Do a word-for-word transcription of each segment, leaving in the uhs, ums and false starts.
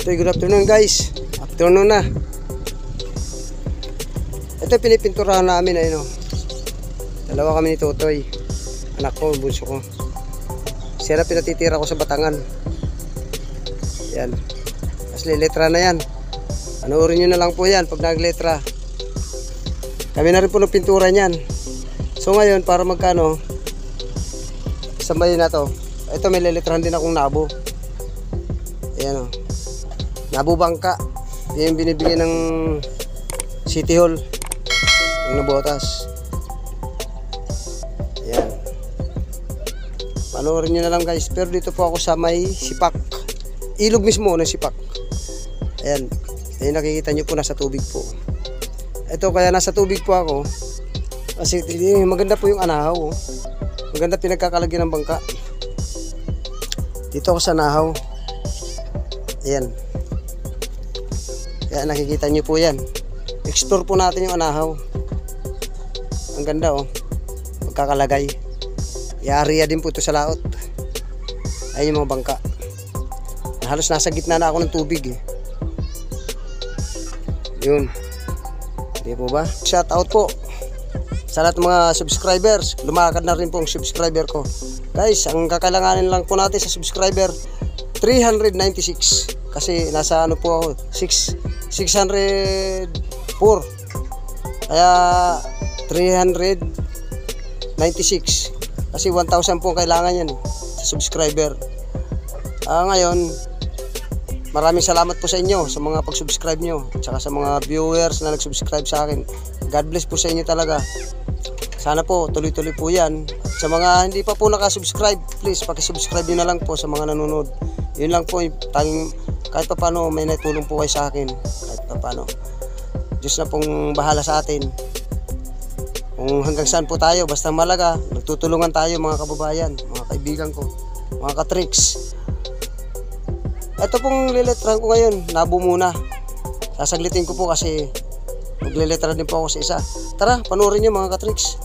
Toy, good afternoon guys. Afternoon na. Ito pinipinturahan namin ay no. Dalawa kami ni Totoy. Anak ko, bunso ko. Siya na pinatitira ko sa Batangan. Yan. Tapos liletra na yan. Panoorin nyo na lang po yan pag nagletra. Kami na rin po nagpintura niyan. So ngayon para magkano sambay na to. Ito may liletrahan din akong nabo. Ayan o. Nabo bangka. Yan yung binibigay ng City Hall. Yung nabotas. Ayan. Panoorin nyo na lang guys. Pero dito po ako sa may sipak. Ilog mismo ng sipak. Ayan. Ayan nakikita nyo po nasa tubig po. Ito kaya nasa tubig po ako. Kasi maganda po yung anahaw. Oh. Maganda pinagkakalagyan ng bangka. Dito ako sa nahaw. Ayan. Kaya nakikita nyo po yan. Explore po natin yung anahaw. Ang ganda oh. Magkakalagay. Iariya din po ito sa laot. Ayun yung mga bangka. Halos nasa gitna na ako ng tubig eh. Yun. Hindi po ba? Shout out po sa lahat ng mga subscribers. Lumakad na rin po ang subscriber ko. Guys, ang kakailanganin lang po natin sa subscriber three ninety-six. Kasi nasa ano po ako six hundred four. Kaya three ninety-six. Kasi one thousand po kailangan yan sa subscriber. Ah, ngayon maraming salamat po sa inyo sa mga pag-subscribe nyo at saka sa mga viewers na nag-subscribe sa akin. God bless po sa inyo talaga. Sana po tuloy-tuloy po yan. At sa mga hindi pa po nakasubscribe, please paki-subscribe nyo na lang po sa mga nanonood. Yun lang po tanging kahit pa paano may natulong po kayo sa akin. Kahit pa paano. Diyos na pong bahala sa atin. Kung hanggang saan po tayo, basta malaga, nagtutulungan tayo mga kababayan, mga kaibigan ko, mga katricks. Ito pong liletrahan ko ngayon, nabo muna. Sasaglitin ko po kasi magliletra din po ako sa isa. Tara, panoorin nyo mga katricks.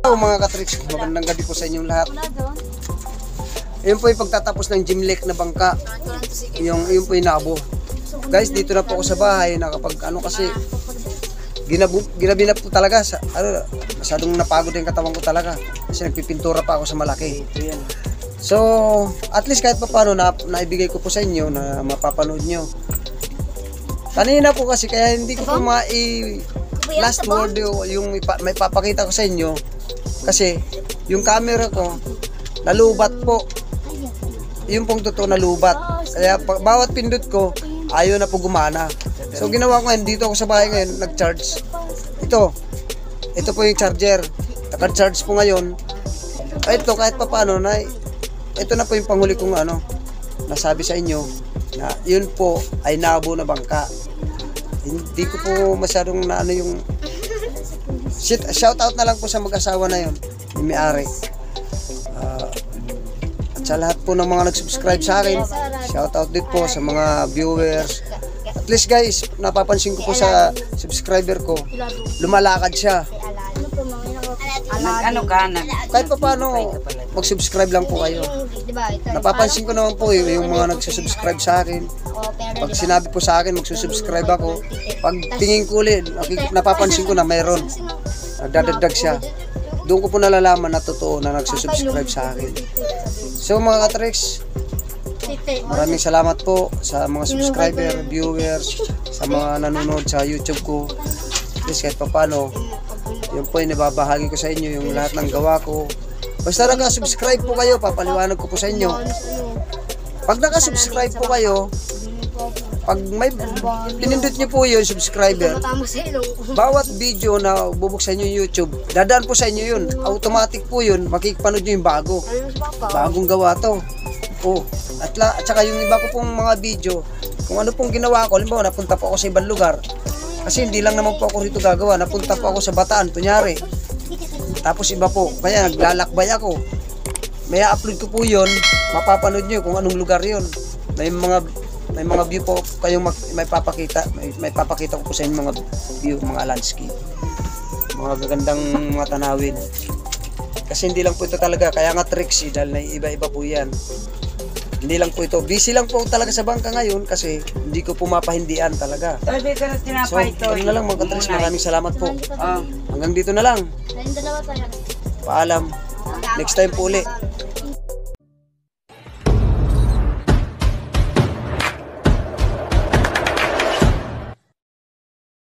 Hello mga katricks, magandang gabi po sa inyong lahat. Ayun po yung pagtatapos ng Gymlek na bangka. Yung, yung po yung nabo. Guys, dito na po ako sa bahay. Nakapag ano kasi, ginabu, ginabi na po talaga. Sa, ano, masyadong napagod yung katawan ko talaga. Kasi nagpipintura pa ako sa malaki. So, at least kahit pa paano na, naibigay ko po sa inyo na mapapanood nyo. Kanina po kasi kaya hindi ko po mai last word yung may papakita ko sa inyo. Kasi yung camera ko nalubat po. Yung pong totoo nalubat. Kaya pa, bawat pindot ko ayaw na po gumana. So ginawa ko ngayon, dito ako sa bahay ngayon, nag-charge. Ito. Ito po yung charger. Naka-charge po ngayon. Ito kahit pa paano na ito na po yung panghuli kong ano nasabi sa inyo na yun po ay nabo na bangka. Hindi ko po masyadong na ano yung shout out na lang po sa mag-asawa na yun, yung may-ari. Uh, at sa lahat po ng mga nag-subscribe sa akin, shout out din po sa mga viewers. At least guys, napapansin ko po sa subscriber ko, lumalakad siya. Ano ka na? Kahit pa paano, mag-subscribe lang po kayo. Napapansin ko naman po yung mga nagsusubscribe sa akin. Pag sinabi po sa akin, magsusubscribe ako. Pag tingin ko ulit, napapansin ko na mayroon. Nagdadagdag siya. Doon ko po nalalaman na totoo na nagsusubscribe sa akin. So mga katricks, maraming salamat po sa mga subscriber, viewers, sa mga nanonood sa YouTube ko. Please kahit pa paano, yun po yung nababahagi ko sa inyo, yung lahat ng gawa ko. Basta naka-subscribe po kayo, papaliwanag ko po sa inyo. Pag naka-subscribe po kayo, pag may pinindot nyo po yun, subscriber, bawat video na bubuksan nyo yung YouTube, dadaan po sa inyo yun. Automatic po yun, makikipanood nyo yung bago. Bagong gawa to. Oh, at, la, at saka yung iba ko pong mga video, kung ano pong ginawa ko, halimbawa napunta po ako sa ibang lugar. Kasi hindi lang naman po ako rito gagawa, napunta po ako sa Bataan, kunyari. Tapos iba po, kaya naglalakbay ako. May upload ko po yun, mapapanood nyo kung anong lugar yun. May mga may mga view po kayong mag, may papakita, may, may papakita ko po sa inyo mga view, mga landscape. Mga gagandang mga tanawin. Kasi hindi lang po ito talaga, kaya nga tricks eh, dahil na iba-iba po yan. Hindi lang po ito. Busy lang po talaga sa bangka ngayon kasi hindi ko po mapahindian talaga. So, ano na lang mga katricks, maraming salamat po. Uh, hanggang dito na lang. Paalam. Next time po ulit.